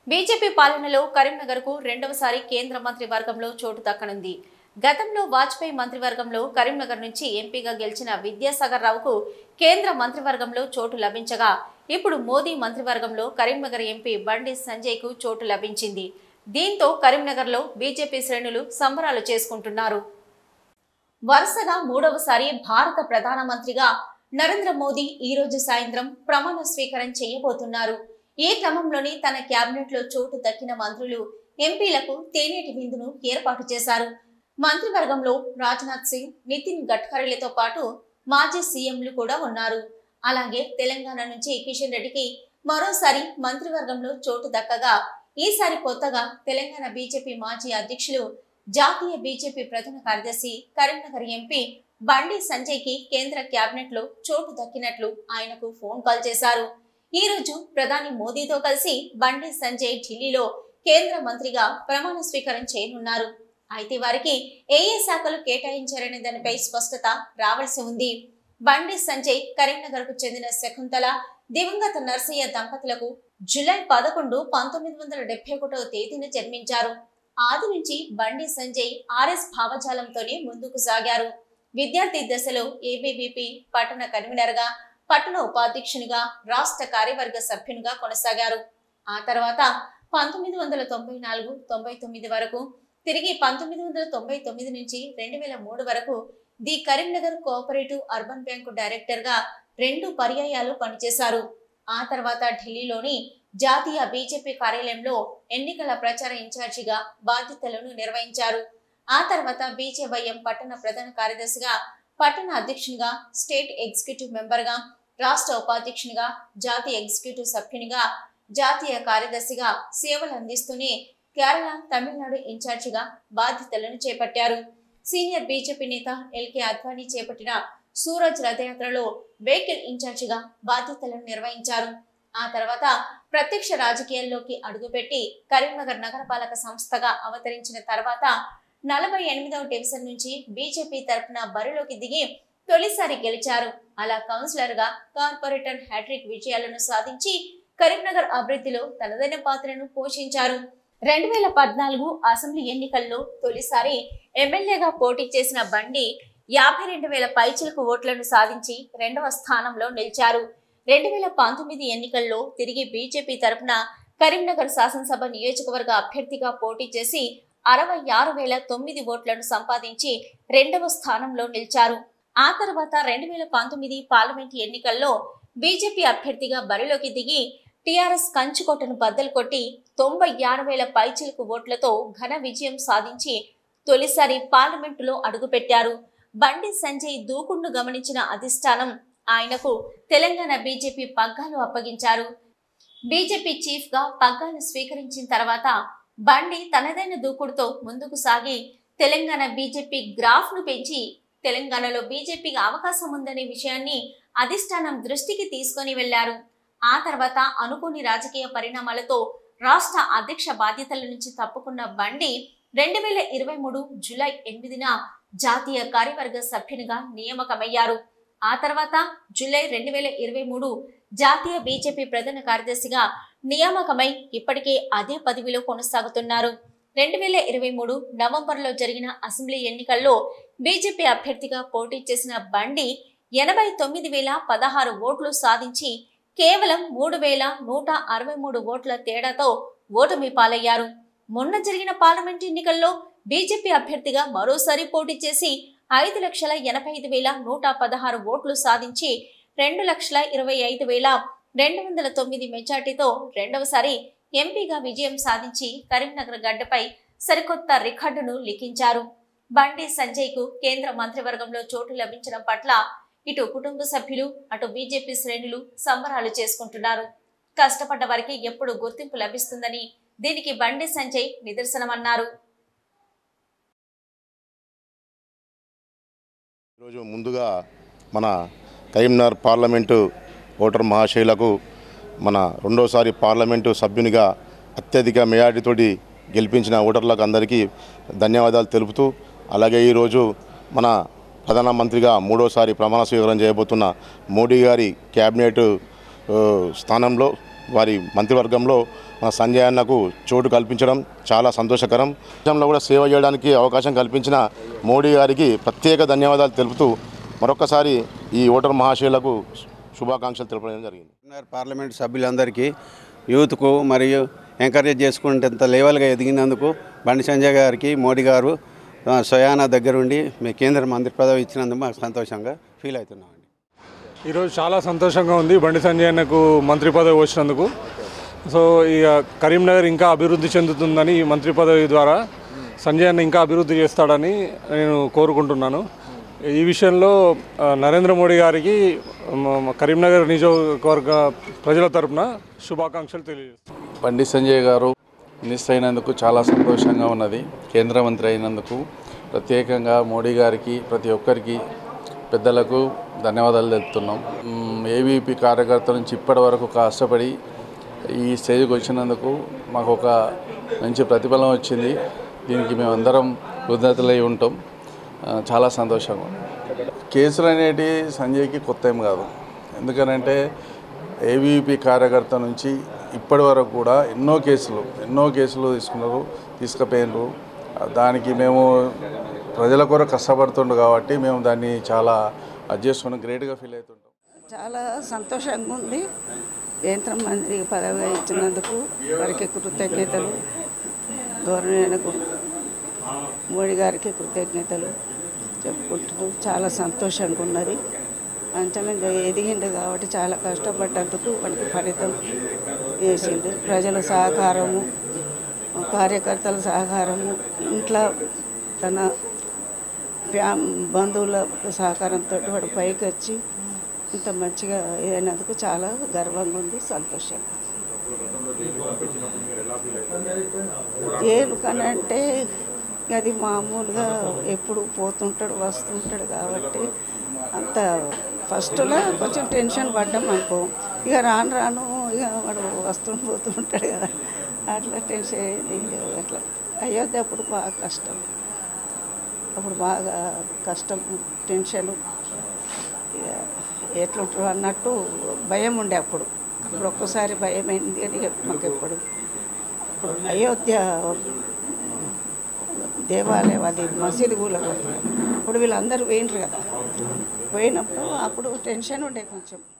BJP పాలనలో కరీంనగర్కు రెండవసారి కేంద్ర మంత్రి వర్గంలో చోటు దక్కనుంది. గతంలో వాజ్పేయి మంత్రివర్గంలో కరీంనగర్ నుంచి ఎంపీగా గెలిచిన విద్యాసాగర్ రావుకు కేంద్ర మంత్రివర్గంలో చోటు లభించగా ఇప్పుడు మోదీ మంత్రివర్గంలో కరీంనగర్ ఎంపీ బండి సంజయ్కు చోటు లభించింది. దీంతో కరీంనగర్లో బీజేపీ శ్రేణులు సంబరాలు చేసుకుంటున్నారు. వరుసగా మూడవసారి భారత ప్రధానమంత్రిగా నరేంద్ర మోదీ ఈ రోజు సాయంత్రం ప్రమాణ స్వీకారం చేయబోతున్నారు. ఈ క్రమంలోనే తన కేబినెట్ లో చోటు దక్కిన మంత్రులు ఎంపీలకు తేనేటి విందును ఏర్పాటు చేశారు. మంత్రివర్గంలో రాజ్నాథ్ సింగ్, నితిన్ గడ్కరీలతో పాటు మాజీ సీఎంలు కూడా ఉన్నారు. అలాగే తెలంగాణ నుంచి కిషన్ రెడ్డికి మరోసారి మంత్రివర్గంలో చోటు దక్కగా ఈసారి కొత్తగా తెలంగాణ బీజేపీ మాజీ అధ్యక్షులు, జాతీయ బీజేపీ ప్రధాన కార్యదర్శి, కరీంనగర్ ఎంపీ బండి సంజయ్కి కేంద్ర కేబినెట్ లో చోటు దక్కినట్లు ఆయనకు ఫోన్ కాల్ చేశారు. ఈ రోజు ప్రధాని మోదీతో కలిసి బండి సంజయ్ ఢిల్లీలో కేంద్ర మంత్రిగా ప్రమాణ స్వీకారం చేయనున్నారు. అయితే వారికి ఏ శాఖలు కేటాయించారనే దానిపై స్పష్టత రావాల్సి ఉంది. బండి సంజయ్ కరీంనగర్ కు చెందిన శకుంతల, దివంగత నర్సయ్య దంపతులకు జూలై 11, 1971వ తేదీన జన్మించారు. ఆది నుంచి బండి సంజయ్ ఆర్ఎస్ భావజాలంతోనే ముందుకు సాగారు. విద్యార్థి దశలో ఏబీవీపీ పట్టణ కన్వీనర్ గా, పట్టణ ఉపాధ్యక్షునిగా, రాష్ట్ర కార్యవర్గ సభ్యునిగా కొనసాగారు. ఆ తర్వాత 1994-99 వరకు, తిరిగి 1999 నుంచి 2003 వరకు the Karimnagar cooperative urban bank director గా 2 పర్యాయాలు పనిచేశారు. ఆ తర్వాత ఢిల్లీలోని జాతీయ బీజేపీ కార్యాలయంలో ఎన్నికల ప్రచార ఇన్ఛార్జిగా బాధ్యతలను నిర్వహించారు. ఆ తర్వాత బీజేవైఎం పట్టణ ప్రధాన కార్యదర్శిగా, పట్టణ అధ్యక్షునిగా, స్టేట్ ఎగ్జిక్యూటివ్ మెంబర్ గా, రాష్ట్ర ఉపాధ్యక్షునిగా, జాతీయ ఎగ్జిక్యూటివ్ సభ్యునిగా, జాతీయ కార్యదర్శిగా సేవలు అందిస్తూనే కేరళ, తమిళనాడు ఇన్ఛార్జిగా బాధ్యతలను చేపట్టారు. సీనియర్ బీజేపీ నేత ఎల్కే అద్వానీ చేపట్టిన సూరజ్ రథయాత్రలో వెహికల్ ఇన్ఛార్జిగా బాధ్యతలను నిర్వహించారు. ఆ తర్వాత ప్రత్యక్ష రాజకీయాల్లోకి అడుగుపెట్టి కరీంనగర్ నగరపాలక సంస్థగా అవతరించిన తర్వాత 48వ డివిజన్ నుంచి బీజేపీ తరఫున బరిలోకి దిగి తొలిసారి గెలిచారు. అలా కౌన్సిలర్ గా కార్పొరేటర్ హ్యాట్రిక్ విజయాలను సాధించి కరీంనగర్ అభివృద్ధిలో తనదైన పాత్రను పోషించారు. 2014 అసెంబ్లీ ఎన్నికల్లో తొలిసారి ఎమ్మెల్యేగా పోటీ చేసిన బండి 52,000 పైచిలకు ఓట్లను సాధించి 2వ స్థానంలో నిలిచారు. 2019 ఎన్నికల్లో తిరిగి బీజేపీ తరఫున కరీంనగర్ శాసనసభ నియోజకవర్గ అభ్యర్థిగా పోటీ చేసి 66,009 ఓట్లను సంపాదించి 2వ స్థానంలో నిలిచారు. ఆ తర్వాత 2019 పార్లమెంట్ ఎన్నికల్లో బీజేపీ అభ్యర్థిగా బరిలోకి దిగి టీఆర్ఎస్ కంచుకోటను బద్దలు కొట్టి 96,000 పైచిలకు ఓట్లతో ఘన విజయం సాధించి తొలిసారి పార్లమెంటులో అడుగుపెట్టారు. బండి సంజయ్ దూకుడును గమనించిన అధిష్టానం ఆయనకు తెలంగాణ బీజేపీ పగ్గాలు అప్పగించారు. బీజేపీ చీఫ్ గా పగ్గాలు స్వీకరించిన తర్వాత బండి తనదైన దూకుడుతో ముందుకు సాగి తెలంగాణ బీజేపీ గ్రాఫ్ ను పెంచి తెలంగాణలో బీజేపీకి అవకాశం ఉందనే విషయాన్ని అధిష్టానం దృష్టికి తీసుకొని వెళ్లారు. ఆ తర్వాత అనుకోని రాజకీయ పరిణామాలతో రాష్ట్ర అధ్యక్ష బాధ్యతల నుంచి తప్పుకున్న బండి 2023 జూలై 8న జాతీయ కార్యవర్గ సభ్యునిగా నియామకమయ్యారు. ఆ తర్వాత జూలై 2023 జాతీయ బీజేపీ ప్రధాన కార్యదర్శిగా నియామకమై ఇప్పటికే అదే పదవిలో కొనసాగుతున్నారు. 2023 నవంబర్లో జరిగిన అసెంబ్లీ ఎన్నికల్లో బీజేపీ అభ్యర్థిగా పోటీ చేసిన బండి 89,016 ఓట్లు సాధించి కేవలం 3,163 ఓట్ల తేడాతో ఓటమి పాలయ్యారు. మొన్న జరిగిన పార్లమెంట్ ఎన్నికల్లో బీజేపీ అభ్యర్థిగా మరోసారి పోటీ చేసి 5,85,116 ఓట్లు సాధించి 2,25,209 మెజార్టీతో రెండవసారి ఎంపీగా విజయం సాధించి కరీంనగర్ గడ్డపై సరికొత్త రికార్డును లిఖించారు. బండి సంజయ్ కు కేంద్ర మంత్రివర్గంలో చోటు లభించడం పట్ల ఇటు కుటుంబ సభ్యులు, అటు బీజేపీ శ్రేణులు సంబరాలు చేసుకుంటున్నారు. కష్టపడ్డ వారికి ఎప్పుడు గుర్తింపు లభిస్తుందని దీనికి బండి సంజయ్ నిదర్శనమన్నారు. ఈరోజు ముందుగా మన కరీంనగర్ పార్లమెంటు ఓటర్ మహాశయులకు మన రెండోసారి పార్లమెంటు సభ్యునిగా అత్యధిక మెజారిటీతోటి గెలిపించిన ఓటర్లకు అందరికీ ధన్యవాదాలు తెలుపుతూ, అలాగే ఈరోజు మన ప్రధానమంత్రిగా మూడోసారి ప్రమాణ స్వీకారం చేయబోతున్న మోడీ గారి క్యాబినెట్ స్థానంలో వారి మంత్రివర్గంలో మన సంజయ్ అన్నకు చోటు కల్పించడం చాలా సంతోషకరం. దేశంలో కూడా సేవ చేయడానికి అవకాశం కల్పించిన మోడీ గారికి ప్రత్యేక ధన్యవాదాలు తెలుపుతూ మరొకసారి ఈ ఓటర్ మహాశయులకు శుభాకాంక్షలు తెలపడం జరిగింది. పార్లమెంట్ సభ్యులందరికీ యూత్కు మరియు ఎంకరేజ్ చేసుకునేంత లెవెల్గా ఎదిగినందుకు బండి సంజయ్ గారికి మోడీ గారు స్వయాన దగ్గరుండి మీ కేంద్ర మంత్రి పదవి ఇచ్చినందుకు మాకు సంతోషంగా ఫీల్ అవుతున్నామండి. ఈరోజు చాలా సంతోషంగా ఉంది బండి సంజయ్ అన్నకు మంత్రి పదవి వచ్చినందుకు. సో ఇక కరీంనగర్ ఇంకా అభివృద్ధి చెందుతుందని ఈ మంత్రి పదవి ద్వారా సంజయ్ అన్న ఇంకా అభివృద్ధి చేస్తాడని నేను కోరుకుంటున్నాను. ఈ విషయంలో నరేంద్ర మోడీ గారికి కరీంనగర్ నియోజకవర్గ ప్రజల తరపున శుభాకాంక్షలు తెలియజేస్తాను. బండి సంజయ్ గారు మినిస్టర్ అయినందుకు చాలా సంతోషంగా ఉన్నది. కేంద్ర మంత్రి అయినందుకు ప్రత్యేకంగా మోడీ గారికి ప్రతి ఒక్కరికి పెద్దలకు ధన్యవాదాలు తెలుపుతున్నాం. ఏవీపీ కార్యకర్తల నుంచి ఇప్పటి వరకు కష్టపడి ఈ స్టేజ్కి వచ్చినందుకు మాకు ఒక మంచి ప్రతిఫలం వచ్చింది. దీనికి మేమందరం కృతజ్ఞతలై ఉంటాం. చాలా సంతోషంగా. కేసులు అనేటివి సంజయ్కి కొత్త ఏం కాదు. ఎందుకనంటే ఏవీపీ కార్యకర్త నుంచి ఇప్పటి వరకు కూడా ఎన్నో కేసులు తీసుకుపోయినారు. దానికి మేము ప్రజల కొరకు కష్టపడుతుండు కాబట్టి మేము దాన్ని చాలా అడ్జస్ట్ గ్రేట్గా ఫీల్ అవుతుంటాం. చాలా సంతోషంగా ఉంది. కేంద్ర మంత్రి పదవి ఇచ్చినందుకు వారికి కృతజ్ఞతలు. గవర్నమెంట్కు మోడీ గారికి కృతజ్ఞతలు చెప్పుకుంటూ చాలా సంతోషంగా ఉన్నది. అంచనా ఎదిగిండు కాబట్టి చాలా కష్టపడ్డందుకు వాడికి ఫలితం వేసిండు. ప్రజల సహకారము, కార్యకర్తల సహకారము, ఇంట్లో తన బంధువుల సహకారంతో వాడు పైకి వచ్చి ఇంత మంచిగా అయినందుకు చాలా గర్వంగా ఉంది, సంతోషంగా. ఏనుకనంటే అది మామూలుగా ఎప్పుడు పోతుంటాడు వస్తుంటాడు కాబట్టి అంత ఫస్ట్లో కొంచెం టెన్షన్ పడ్డాం అనుకో. ఇక రాను రాను ఇక వాడు పోతుంటాడు కదా, అట్లా టెన్షన్ అయింది. అట్లా అయోధ్య అప్పుడు బాగా కష్టం, టెన్షను ఎట్లుంటారు అన్నట్టు భయం ఉండే అప్పుడు. ఒక్కసారి భయం అయింది అని మాకు ఎప్పుడు అయోధ్య దేవాలయం అది మసీదు కూలగొట్టారు. ఇప్పుడు వీళ్ళందరూ పోయినరు కదా, పోయినప్పుడు అప్పుడు టెన్షన్ ఉండే కొంచెం.